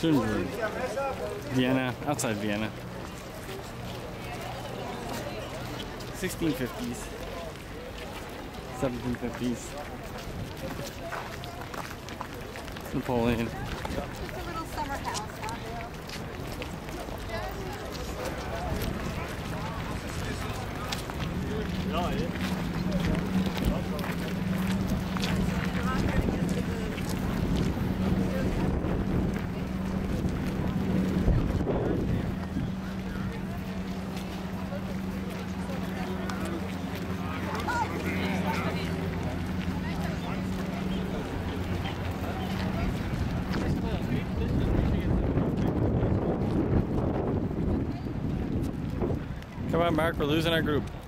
Schönbrunn. Vienna, outside Vienna. 1650s. 1750s. Napoleon. Just a little summer house, huh? Come on, Mark, we're losing our group.